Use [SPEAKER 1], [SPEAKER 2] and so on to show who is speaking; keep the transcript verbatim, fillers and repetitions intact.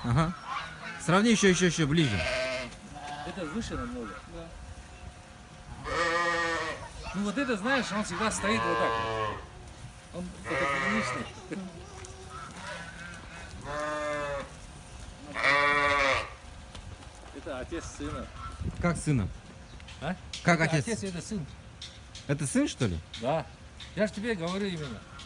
[SPEAKER 1] Ага. Сравни еще, еще, еще ближе.
[SPEAKER 2] Это выше намного. Да. Ну вот это, знаешь, он всегда стоит вот так. Он фотогеничный. Это отец сына.
[SPEAKER 1] Как сына?
[SPEAKER 2] А?
[SPEAKER 1] Как
[SPEAKER 2] Это
[SPEAKER 1] отец?
[SPEAKER 2] Отец это сын.
[SPEAKER 1] Это сын, что ли?
[SPEAKER 2] Да. Я же тебе говорю именно.